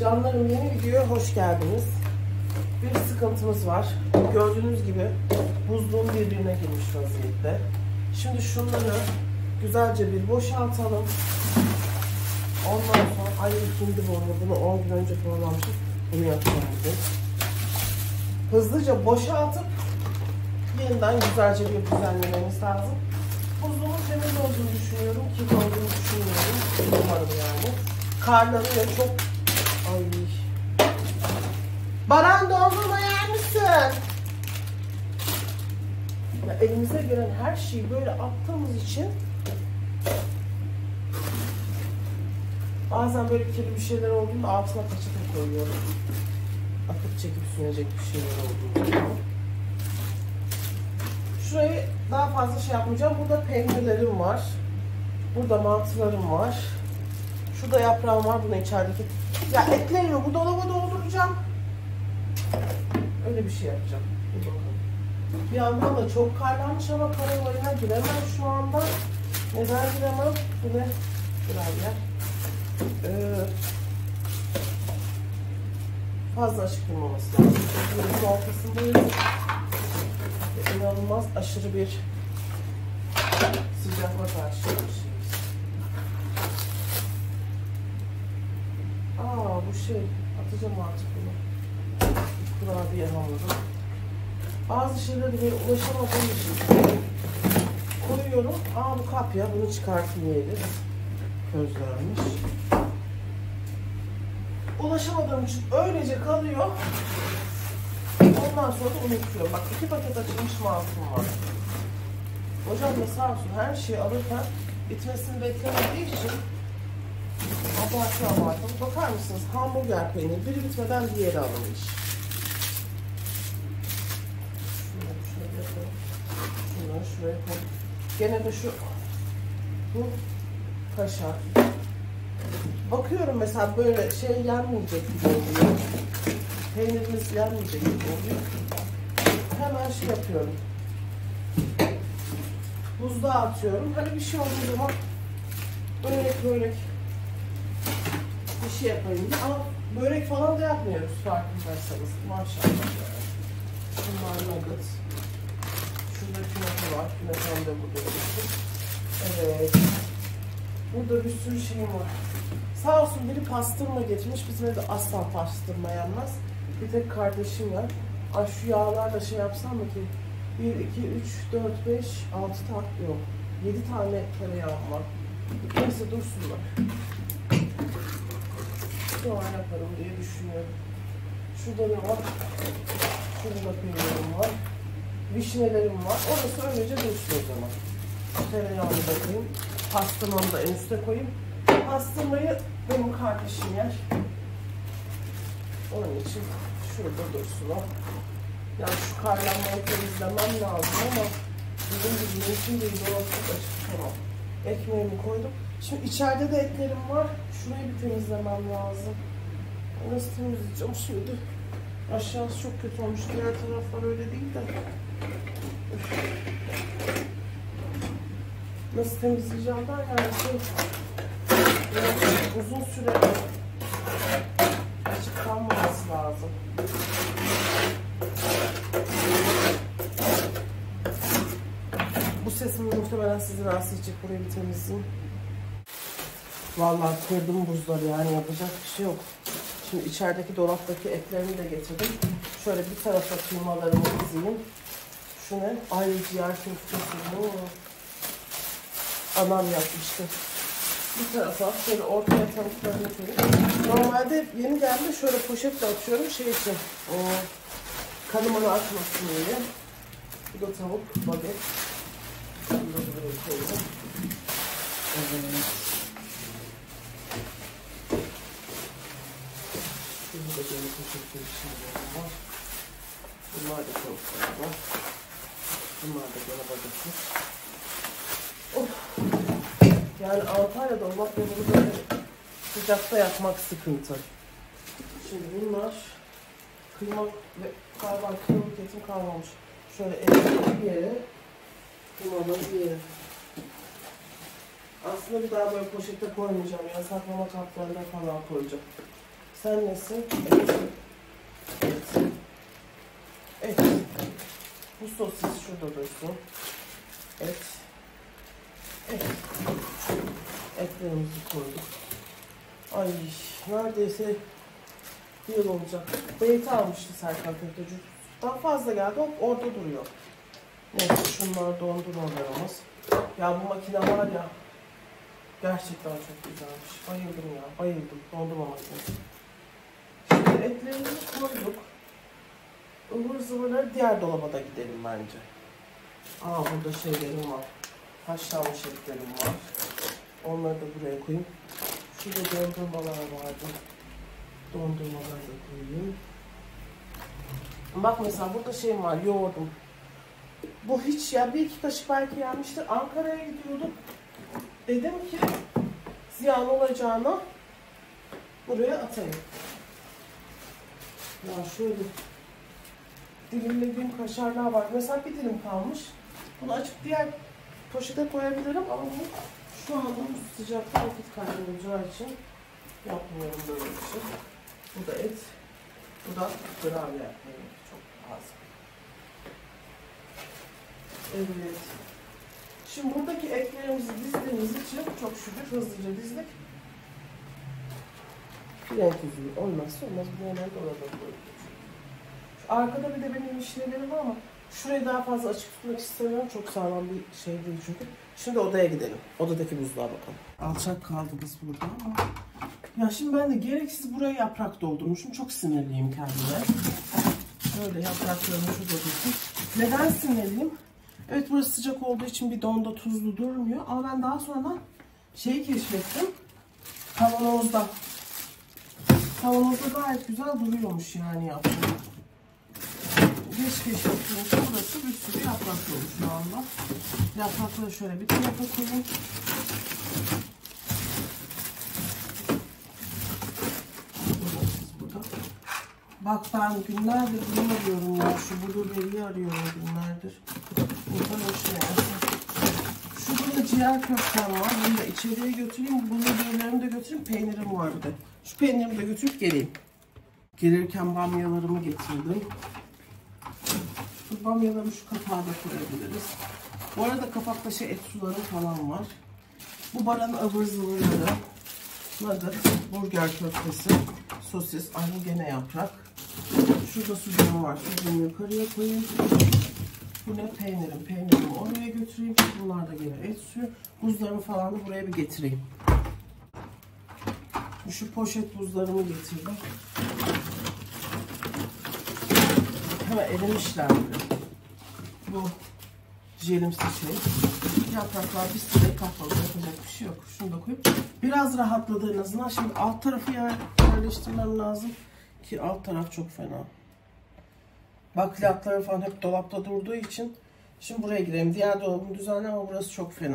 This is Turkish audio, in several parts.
Canlarım, yeni videoya hoş geldiniz. Bir sıkıntımız var. Gördüğünüz gibi buzluğum birbirine girmiş vaziyette. Şimdi şunları güzelce bir boşaltalım. Ondan sonra ikindi bunu 10 gün önce falan almışım. Bunu yapacağım bugün. Hızlıca boşaltıp yeniden güzelce bir düzenlememiz lazım. Buzluğumun temiz olduğunu düşünüyorum. Kirli olduğunu düşünüyorum. Umarım yani. Karları da çok... Ay. Baran, dondurma yer misin? Ya elimize gelen her şeyi böyle attığımız için bazen böyle kirli bir şeyler olduğunda altına peçete koyuyorum. Atıp çekip sünecek bir şeyler olduğunda. Şurayı daha fazla şey yapmayacağım. Burada peynirlerim var. Burada mantılarım var. Şurada yaprağım var. Buna içerideki. Ya etlerimi bu dolaba dolduracağım. Öyle bir şey yapacağım. Bir yandan da çok karlanmış ama karavaya giremem şu anda. Neden giremem? Bu ne? Kurabiye. Fazla açık durmaması lazım. Bunun ortasındayız. İnanılmaz aşırı bir sıcakla karşı karşıyayız. Bu şey, atacağım artık bunu. Kurabiye hamuru. Bazı şeyleri böyle ulaşamadığım için koyuyorum. Bu kapya, bunu çıkartın yeriz. Közlenmiş. Ulaşamadığım için öylece kalıyor. Ondan sonra da unutuyorum. Bak 2 paket açılmış mantım var. Hocam da sağ olsun her şeyi alırken bitmesini beklemediği için abartı. Bakar mısınız? Hamburger peyniri biri bitmeden diğeri alınmış. Şunu şuraya koy. Gene de bu kaşar. Bakıyorum mesela böyle şey yenmeyecek gibi oluyor. Peynirimiz yenmeyecek gibi oluyor. Hemen şey yapıyorum. Buzluğa atıyorum. Hani bir şey olduğu zaman börek bir şey yapayım diye. Ama börek falan da yapmıyoruz farkındaysanız. Maşallah. Bunlar nugget. Şurada künefe var. Künefem de burada. Evet. Burada bir sürü şey var. Sağ olsun biri pastırma getirmiş. Bizim evde asla pastırma yenmez. Bir tek kardeşim var. Ay şu yağlarla şey yapsam mı ki? 1, 2, 3, 4, 5, 6 tane yok. 7 tane tereyağım var. Neyse dursunlar. Sonra yaparım diye düşünüyorum. Şurada ne var? Şurada peynirim var. Vişnelerim var. Orası öylece dursun o zaman. Tereyağını da koyayım. Pastırmamı da en üste koyayım. Pastırmayı benim kardeşim yer. Onun için şurada dursun o. Yani şu karlanmayı temizlemem lazım ama bizim gibi mümkün değil. Dolaplık açık tamam. Ekmeğimi koydum. Şimdi içeride de etlerim var. Şurayı bir temizlemem lazım. Nasıl temizleyeceğim şimdi? Aşağısı çok kötü olmuş. Diğer taraflar öyle değil de. Nasıl temizleyeceğim ben yani uzun süre açık kalmaması lazım. Bu sesimi muhtemelen sizi rahatsız edecek. Burayı bir temizleyeyim. Vallahi kırdım buzları yani yapacak bir şey yok. Şimdi içerideki dolaptaki etlerimi de getirdim. Şöyle bir tarafa kıymalarımı dizeyim. Şu ne? Ay ciğer köftesi. Anam yapmıştı. Bir tarafa şöyle ortaya tavuklarını koyayım. Normalde yeni geldi şöyle poşetle atıyorum şey için. Kanımını atmasın diye. Bu da tavuk, baget. Bunu da buraya koyayım. Evet. Burada da böyle poşetli bir şeyler var. Bunlar da tavuklar var. Bunlar da gene bagetli. Yani Antalya'da olmak ve bunu böyle sıcakta yapmak sıkıntı. Şimdi bunlar kıyma ve galiba kıymalık etim kalmamış. Şöyle etleri bir yere, kıymaları bir yere. Aslında bir daha böyle poşette koymayacağım. Yani saklama kaplarına falan koyacağım. Sen nesin? Evet. Evet. Evet. Bu sosis şurada dursun. Evet. Evet. Etlerimizi koyduk. Ay neredeyse bir yıl olacak. Beyti almıştı Serkan köfteci. Daha fazla geldi. Hop orada duruyor. Neyse şunlar dondurmalarımız. Ya bu makine var ya. Gerçekten çok güzelmiş. Bayıldım ya. Bayıldım. Dondurma makinesi. Şimdi etlerimizi koyduk. Ivır zıvırları diğer dolaba da gidelim bence. Aa burada şeylerim var. Haşlanmış etlerim var. Onları da buraya koyayım. Şurada dondurmalar vardı. Dondurmaları da koyayım. Bak mesela burada şeyim var, yoğurdum. Bu hiç ya, bir iki kaşık belki yenmiştir. Ankara'ya gidiyordum. Dedim ki ziyan olacağına buraya atayım. Ya şöyle dilimlediğim kaşarlar var. Mesela bir dilim kalmış. Bunu açıp diğer poşete koyabilirim ama bunu şu anda bu sıcakta vakit kaybolacağı için yapmıyorum böyle bir şey. Bu da et. Bu da gravy yapmayı çok az. Evet. Şimdi buradaki etlerimizi dizdiğimiz için çok şükür hızlıca dizdik. Renk yüzüğü olmazsa olmaz. Bu hemen dolaba koyuyoruz. Arkada bir de benim işlemlerim var ama şurayı daha fazla açık tutmak istemiyorum. Çok sağlam bir şey değil çünkü. Şimdi odaya gidelim. Odadaki buzluğa bakalım. Alçak kaldınız burada ama. Ya şimdi ben de gereksiz buraya yaprak doldurmuşum. Çok sinirliyim kendime. Böyle yapraklarımı şurada tutayım. Neden sinirliyim? Evet burası sıcak olduğu için bir donda tuzlu durmuyor. Ama ben daha sonra şeyi keşfettim. Kavanozda. Kavanozda gayet güzel duruyormuş yani yaprak. Geç keşfettiğim için burası bir sürü yaprak dolu şu anda. Yaprakları şöyle bir tarafa koyayım. Bak ben günlerdir bunu arıyorum ya. Şu blueberry'i arıyorum günlerdir. Buradan şurada da ciğer köftem var. Bunu da içeriye götüreyim. Blueberry'lerimi de götüreyim. Peynirim var bir de. Şu peynirimi de götürüp geleyim. Gelirken bamyalarımı getirdim. Şu bamyalarımı şu kapağa da koyabiliriz. Bu arada kapakta et suları falan var. Bu baranın ıvır zıvırları. Nedir? Burger köftesi. Sosis. Aynı gene yaprak. Şurada sucuğum var. Sucuğumu yukarıya koyayım. Bu ne? Peynirim. Peynirimi oraya götüreyim. Bunlar da gene et suyu. Buzlarımı falan da buraya bir getireyim. Şu poşet buzlarımı getirdim. Hemen erimişler bile. Bu jelimsi şey. Yapraklar bir süre kapalı. Yapacak bir şey yok. Şunu da koyup biraz rahatladı en azından. Şimdi alt tarafı yerleştirmem lazım. Ki alt taraf çok fena. Bakliyatları falan hep dolapta durduğu için. Şimdi buraya girelim. Diğer dolabımı düzenle ama burası çok fena.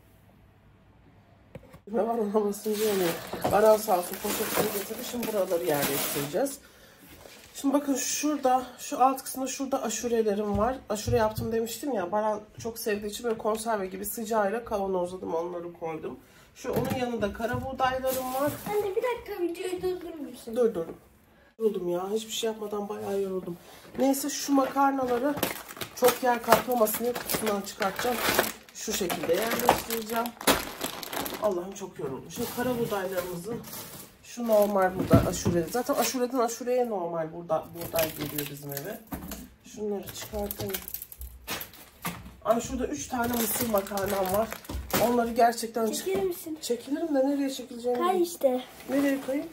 Ne var ona basınca yanıyor. Baran sağ olsun poşetleri getirdi. Şimdi buraları yerleştireceğiz. Şimdi bakın şurada, şu alt kısmında şurada aşurelerim var. Aşure yaptım demiştim ya. Baran çok sevdiği için böyle konserve gibi sıcağıyla kavanozladım. Onları koydum. Şu onun yanında kara buğdaylarım var. Anne bir dakika videoyu durdurur musun? Dur. Yoruldum ya. Hiçbir şey yapmadan bayağı yoruldum. Neyse şu makarnaları çok yer kaplamasın diye kutusundan çıkartacağım. Şu şekilde yerleştireceğim. Allah'ım çok yoruldum. Şimdi kara buğdaylarımızı şu normal burada aşure. Zaten aşureden aşureye normal buğday geliyor bizim eve. Şunları çıkartayım. Ay şurada 3 tane mısır makarnam var. Onları gerçekten çekilir misin? Çekilirim de nereye çekileceğimi. Kay işte. Nereye koyayım?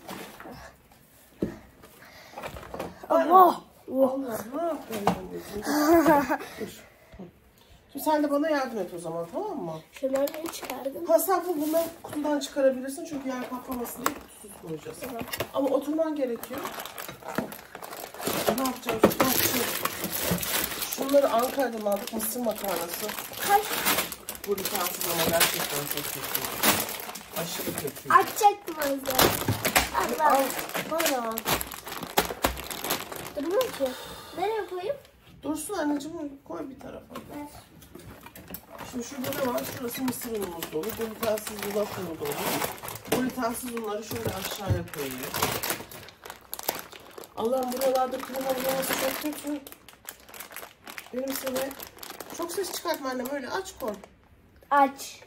Allah! Allah ne yapıyorsun anneciğim? Dur. Şimdi sen de bana yardım et o zaman, tamam mı? Şunları çıkardım. Ha sen bunları kutudan çıkarabilirsin çünkü yer kaplamasın diye kutusuz koyacağız. Evet. Ama oturman gerekiyor. Ne yapacağız? Şunları Ankara'dan aldık, mısır makarnası. Kaç? Bu lütfensız ama gerçekten çok kötü. Aşırı kötü. Açacaktım o yüzden. Allah. Al, bana. Durmuyor ki. Nereye koyayım? Dursun anneciğim, koy bir tarafa. Ver. Şimdi şurada ne var? Şurası mısır unumuz dolu. Glutensiz yulaf unu dolu. Glutensiz unları şöyle aşağıya koyuyor. Allah'ım buralarda klima olması çok kötü. Benim seni çok ses çıkartma annem, öyle aç koy. Aç.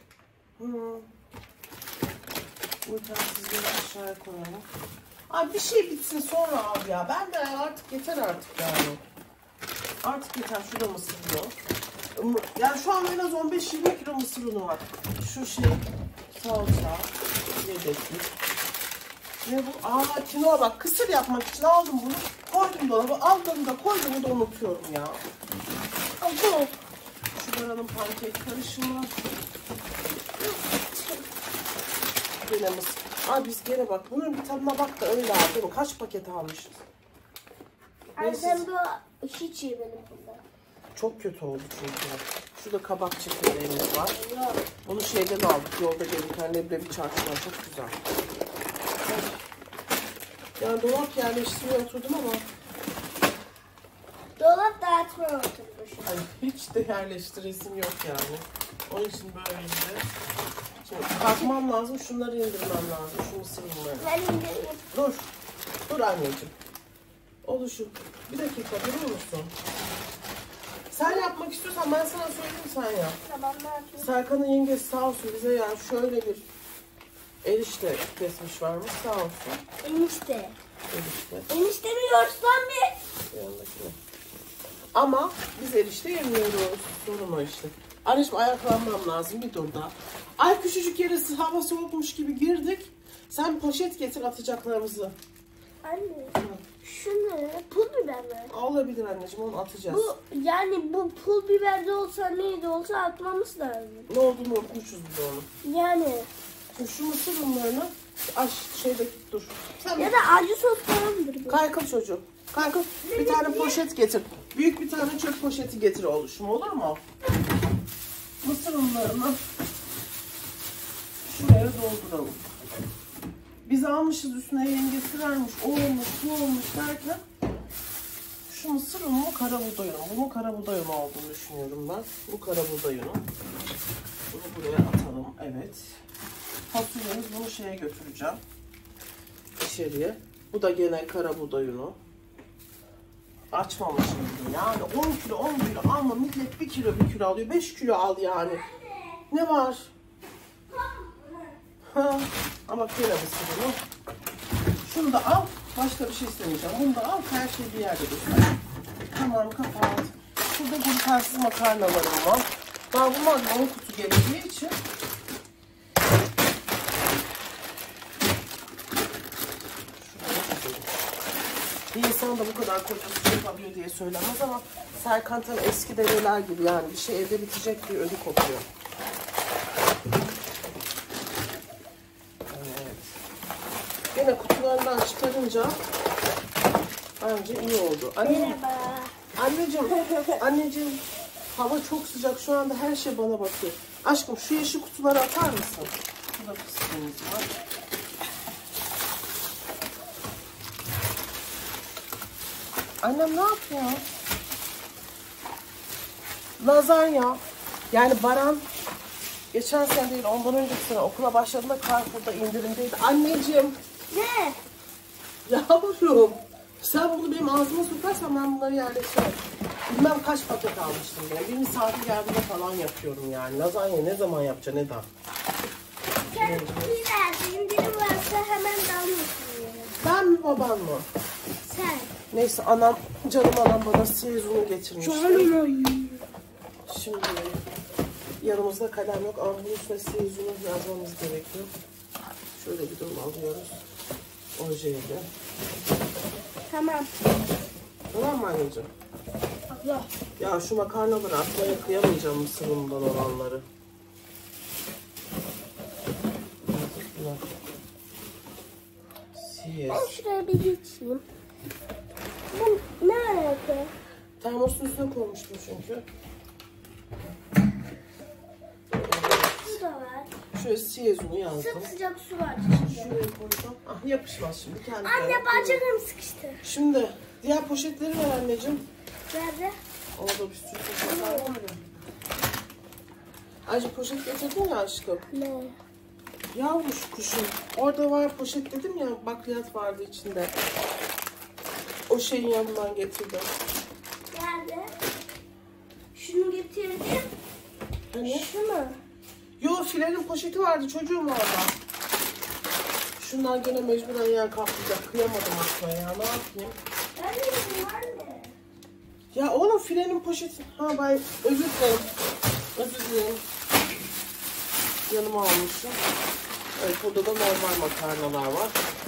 Bu telsizleri aşağıya koyalım. Abi bir şey bitsin sonra al ya. Ben de artık yeter artık yani. Artık yeter. Şurada mısır unu. Yani şu an en az 15-20 kilo mısır unu var. Şu şey salça, yedeklik. Ne bu? Aa kinoa bak. Kısır yapmak için aldım bunu. Koydum dolaba. Aldığımda koyduğumu da unutuyorum ya. Abu. Şu alalım pankek karışımı. Gene mısır. Aa biz gene bak. Bunun bir tadına bak da öyle al değil mi? Kaç paket almışız? Annem bu hiç iyi benim bundan. Çok kötü oldu çünkü. Şurada kabak çekirdeğimiz var. Bunu şeyden aldık. Yolda gelirken leblebi çarşıdan. Çok güzel. Yani dolap yerleştirmeye oturdum ama Dolap dağıtmaya oturmuşum. hani hiç de yerleştiresim yok yani. Onun için böyleydi. Şimdi kalkmam lazım. Şunları indirmem lazım. Şu mısır unlarını. Ben indireyim. Dur. Dur anneciğim. Oluşum. Bir dakika durur musun? Sen yapmak istiyorsan ben sana söyleyeyim, sen yap. Tamam, ne yapayım? Serkan'ın yengesi sağ olsun bize yani şöyle bir erişte kesmiş varmış, sağ olsun. Enişte. Erişte. Enişte mi yorsam bir? Yanındakine. Ama biz erişte yemiyoruz. Sorun o işte. Anneciğim ayaklanmam lazım, bir dur daha. Ay küçücük yere hava soğukmuş gibi girdik. Sen poşet getir atacaklarımızı. Anne. Şu ne? Pul biber mi? Olabilir anneciğim, onu atacağız. Bu yani bu pul biber de olsa neydi olsa atmamız lazım. Ne olduğunu unutmuşuz biz onu. Yani. Şimdi şu mısır unlarını şeyde dur. Sen Ya da acı sos falandır bu. kaykıl çocuğum. Kaykıl bir tane poşet getir. Büyük bir tane çöp poşeti getir oluşum, olur mu? Mısır unlarını şuraya dolduralım. Biz almışız, üstüne yengesi vermiş. O olmuş, bu olmuş derken şu mısır unu mu kara buğday unu? Bunun kara buğday unu olduğunu düşünüyorum ben. Bu kara buğday unu. Bunu buraya atalım. Evet. Fasulyemiz, bunu şeye götüreceğim. İçeriye. Bu da gene kara buğday unu. Açmamışım bile. Yani 10 kilo 10 kilo alma, millet 1 kilo 1 kilo alıyor. 5 kilo al yani. Ne var? Ha. Ama gene mısır unu. Şunu da al. Başka bir şey istemeyeceğim. Bunu da al. Her şey bir yerde dursun. Tamam, kapat. Şurada glutensiz makarnalarım var. Daha bunlar da 10 kutu geleceği için bir insan da bu kadar kocası yapabiliyor diye söylemez ama Serkan tam eski develer gibi yani bir şey evde bitecek diye ödü kopuyor. Evet. Yine kutularından çıkarınca bence iyi oldu. Merhaba. Anneciğim hava çok sıcak şu anda, her şey bana bakıyor. Aşkım şu yeşil kutuları atar mısın? Burada fıstığımız var. Annem ne yapıyor? Lazanya. Yani Baran geçen sene değil, ondan önceki sene okula başladığında Carrefour'da indirimdeydi. Anneciğim. Ne? Yavrum. Sen bunu benim ağzıma sokarsan ben bunları yerleştirim. Bilmem kaç paket almıştım ben. Bir misafir geldiğinde falan yapıyorum yani. Lazanya ne zaman yapacaksın Eda? Kendiler indirim varsa hemen dalmışsın yani. Ben mi baban mı? Sen. Neyse anam, canım anam bana sezonu getirmişti. Şimdi yanımızda kalem yok ama bunun üstüne sezonu yazmamız gerekiyor. Şöyle bir dolu alıyoruz. Ojeyle. Tamam. Tamam mı anneciğim? Abla. Ya şu makarnaları atmaya kıyamayacağım, mısır unundan olanları. Ben şuraya bir geçeyim. Bu ne alaka? Termosun üstüne koymuştum çünkü. Bu da var. Şöyle siyezunu yazdım. Sıcak sıcak su var içinde. Şuraya koysam. Ah yapışmaz şimdi. Kendi Anne kendine bacaklarım sıkıştı. Şimdi diğer poşetleri ver anneciğim. Nerede? Orada bir sürü poşetler var ya. Ayrıca poşet getirdin ya aşkım. Ne? Yavruş kuşum. Orada var poşet dedim ya, bakliyat vardı içinde. O şeyin yanından getirdim. Nerede? Şunu getirdim. Hani? Şunu. Yo, filenin poşeti vardı çocuğum orada. Şunlar gene mecburen yer kaplayacak. Kıyamadım açmaya ya. Ne yapayım? Ben de anne. Ya oğlum, filenin poşeti. Ha, ben özür dilerim. Özür dilerim. Yanıma almışım. Evet, burada da normal makarnalar var.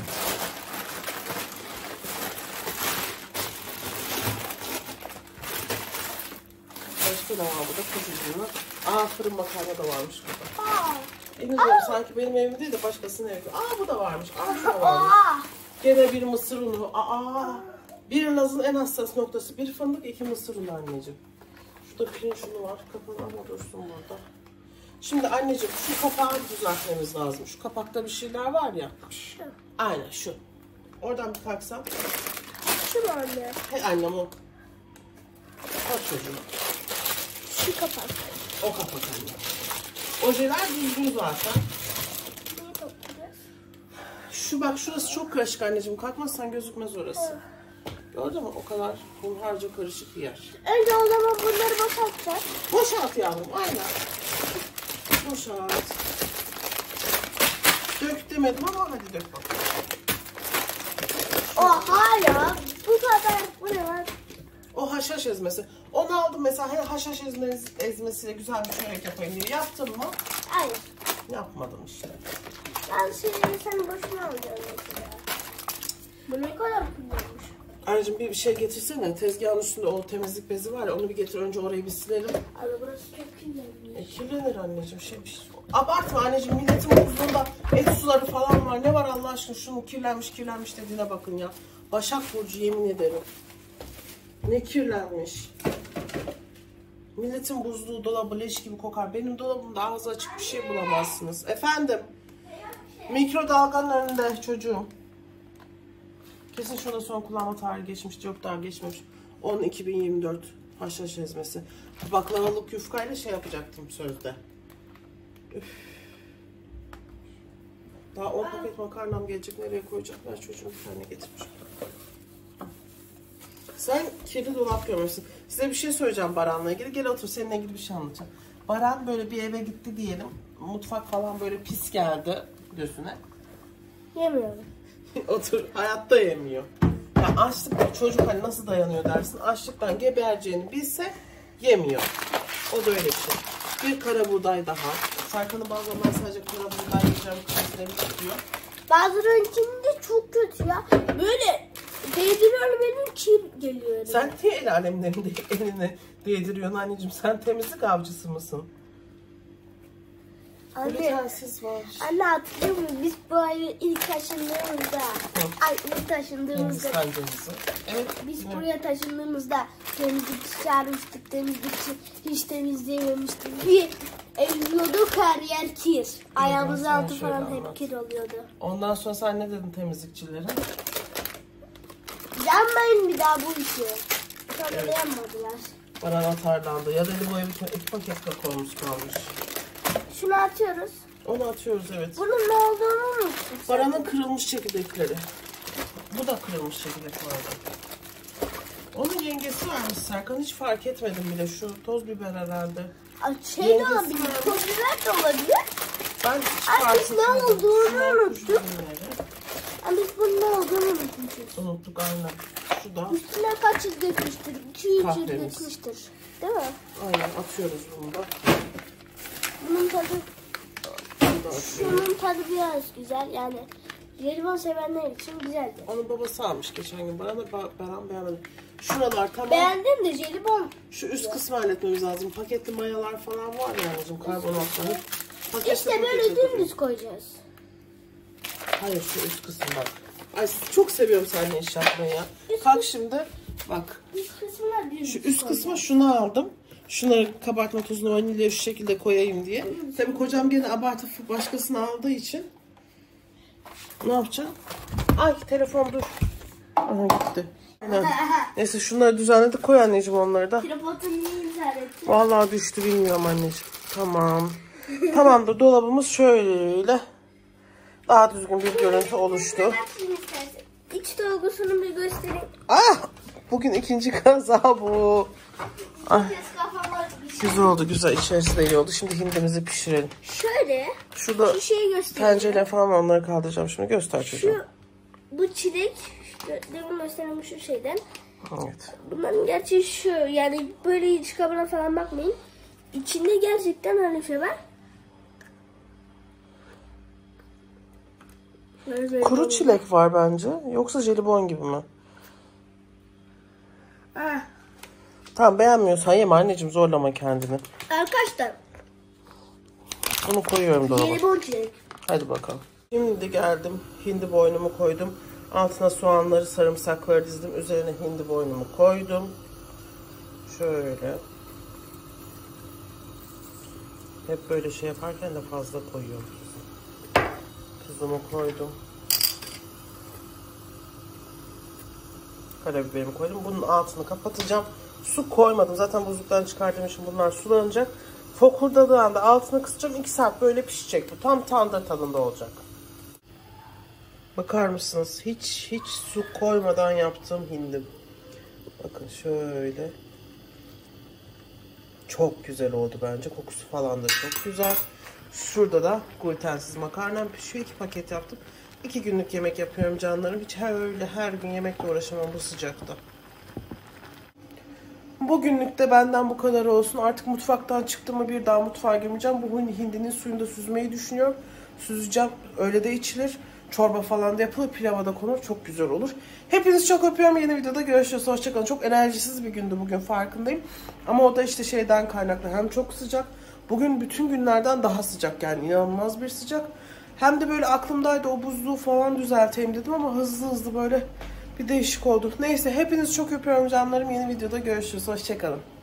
Başka ne var burada? Kuzucuğuna. Aa, fırın makarna da varmış burada. Emin ederim sanki benim evim değil de başkasının evi. Aa, bu da varmış. Aa, bu da varmış. Gene bir mısır unu. Aa, bir Laz'ın en hassas noktası. Bir fındık, 2 mısır unu anneciğim. Şurada pirinç unu var. Kapağı ama dursun burada. Şimdi anneciğim, şu kapağı düzeltmemiz lazım. Şu kapakta bir şeyler var ya. Şu. Aynen şu. Oradan bir kalksam. Şu mu anne? Hey annem o. Bak çocuğum. Şu kapak. O kapak anne. Ojeler düzgün zaten. Neyi toplayacağız? Şu bak, şurası çok karışık anneciğim. Kalkmazsan gözükmez orası. Gördün mü? O kadar hunharca karışık bir yer. Önce o zaman bunları boşaltacağız. Boşalt yavrum, aynen. Boşalt. Dök demedim ama hadi dök bak. Oha ya. Bu kadar. Bu ne var? O haşhaş ezmesi. Onu aldım mesela, haşhaş ezmesiyle güzel bir çörek yapayım diye. Yaptın mı? Hayır. Yapmadım işte. Ben şimdi seni boşuna alacağım mesela. Bu ne kadar kullanmış? Anneciğim bir şey getirsene. Tezgahın üstünde o temizlik bezi var ya, onu bir getir. Önce orayı bir silelim. Abi burası çok kirlenmiş. Kirlenir anneciğim. Abartma anneciğim. Milletin buzluğunda et suları falan var. Ne var Allah aşkına? Şunun kirlenmiş dediğine bakın ya. Başak Burcu, yemin ederim. Ne kirlenmiş. Milletin buzluğu, dolabı leş gibi kokar. Benim dolabımda ağzı açık bir şey bulamazsınız. Efendim? Mikrodalganın önünde çocuğum. Kesin şurada son kullanma tarihi geçmiş. Yok, daha geçmemiş. 10-2024 haşhaş ezmesi. Baklavalık yufkayla şey yapacaktım sözde. Üf. Daha 10 paket makarnam gelecek. Nereye koyacaklar çocuğum? Bir tane getirmiş. Sen kirli dolap görmüşsün. Size bir şey söyleyeceğim Baran'la ilgili. Gel otur, seninle ilgili bir şey anlatacağım. Baran böyle bir eve gitti diyelim. Mutfak falan böyle pis geldi gözüne. Yemiyorum. Otur, hayatta yemiyor. Ya açlık, çocuk hani nasıl dayanıyor dersin. Açlıktan gebereceğini bilse yemiyor. O da öyle bir şey. Bir kara buğday daha. Serkan'ın bazılarından sadece kara buğday yiyeceğim kafasına tutuyor. Bazılarınkinde çok kötü ya. Böyle değdiriyorum, benim kir geliyor. Sen niye el alemlerin eline değdiriyorsun anneciğim? Sen temizlik avcısı mısın? Anne, Glutensiz var. anne hatırlıyor musun? Biz bu evi ilk taşındığımızda, Hindistan cevizi. Evet. biz yine. buraya taşındığımızda temizlikçi çağırmıştık, temizlikçi hiç temizleyememiştik. Bir eziyorduk, her yer kir. Ayağımızın sen altı şöyle falan anlat. hep kir oluyordu. Ondan sonra sen ne dedin temizlikçilere? Yanmayın bir daha bu işi. Sonra Evet. yanmadılar. Baran atarlandı. Ya dedi bu ev 2 paket kakaomuz kalmış. Şunu atıyoruz. Onu atıyoruz, evet. Bunun ne olduğunu unuttuk. Baran'ın kırılmış çekirdekleri. Bu da kırılmış çekirdek bu arada. Onun yengesi varmış Serkan. Hiç fark etmedim bile. Şu toz biber herhalde. Şey de Yengesi olabilir, varmış. toz biber de olabilir. Ben hiç Ay, fark biz ne etmedim. olduğunu Şunlar unuttuk. kuş ürünleri. Ama biz bunun ne olduğunu unutmuşuz. Unuttuk aynen. Şu da Üstüne kaç yıl dökmüştür? 2-3 yıl Kahvemiz. dökmüştür. Değil mi? aynen atıyoruz bunu da. Bunun tadı, Bunu da atıyoruz. şunun tadı biraz güzel. Yani jelibon sevenler için güzeldi. Onun babası almış geçen gün. Baran beğenmedi. Şuralar tamam. Beğendim de jelibon. Şu üst kısmı halletmemiz lazım. Paketli mayalar falan var ya anneciğim, karbonatları. Paketli İşte böyle paketli. dümdüz koyacağız. Hayır, şu üst kısım bak. Ay çok seviyorum seninle iş yapmayı ya. Kalk şimdi bak. Üst kısımlar dümdüz Şu üst koyacağız. kısma şunu aldım. Şunları kabartma tozunu, vanilya şu şekilde koyayım diye. Tabii kocam gene abartıp başkasını aldığı için. Ne yapacağım? Ay telefon dur. Aha gitti. Aynen. Neyse şunları düzenledik, koy anneciğim onları da. Tripodun niye işareti? Vallahi düştü, bilmiyorum anneciğim. Tamam. Tamamdır, dolabımız şöyle daha düzgün bir görüntü oluştu. Bak şimdi istersen. İç dolgusunu bir göstereyim. Ah! Bugün ikinci kaza bu. Ah, Kes kafama bir şey. güzel oldu, güzel. İçerisi de iyi oldu. Şimdi hindimizi pişirelim. Şöyle Şurada şu şeyi göstereyim. tencereler falan var, onları kaldıracağım. Şimdi göster çocuğum. Bu çilek, demin göstereyim şu şeyden. Evet. Bunların gerçi şu, yani böyle iç kabına falan bakmayın. İçinde gerçekten öyle şey var. Kuru çilek var bence. Yoksa jelibon gibi mi? Ah, Tamam, beğenmiyorsan yeme anneciğim, zorlama kendini. arkadaşlar, Bunu koyuyorum dolaba. jelibon çilek. Hadi bakalım. Şimdi geldim. Hindi boynumu koydum. Altına soğanları, sarımsakları dizdim. Üzerine hindi boynumu koydum. Şöyle. Hep böyle şey yaparken de fazla koyuyorum. Tuzumu koydum. Karabiberimi koydum. Bunun altını kapatacağım. Su koymadım. Zaten buzluktan çıkardığım için bunlar sulanacak. Fokurdadığı anda altını kısacağım. 2 saat böyle pişecek bu. Tam tandır tadında olacak. Bakar mısınız? Hiç su koymadan yaptığım hindim. Bakın şöyle. Çok güzel oldu bence. Kokusu falan da çok güzel. Şurada da glutensiz makarnam pişiyor. 2 paket yaptım. 2 günlük yemek yapıyorum canlarım. Hiç öyle her gün yemekle uğraşamam bu sıcakta. Bugünlük de benden bu kadar olsun. Artık mutfaktan çıktığımı bir daha mutfağa girmeyeceğim. Bu hindinin suyunu da süzmeyi düşünüyorum. Süzeceğim. Öyle de içilir. Çorba falan da yapılır. Pilava da konur. Çok güzel olur. Hepinizi çok öpüyorum. Yeni videoda görüşürüz. Hoşçakalın. Çok enerjisiz bir gündü bugün, farkındayım. Ama o da işte şeyden kaynaklı. Hem çok sıcak. Bugün bütün günlerden daha sıcak. Yani inanılmaz bir sıcak. Hem de böyle aklımdaydı, o buzluğu falan düzelteyim dedim ama hızlı böyle bir değişik oldu. Neyse, hepinizi çok öpüyorum canlarım. Yeni videoda görüşürüz. Hoşçakalın.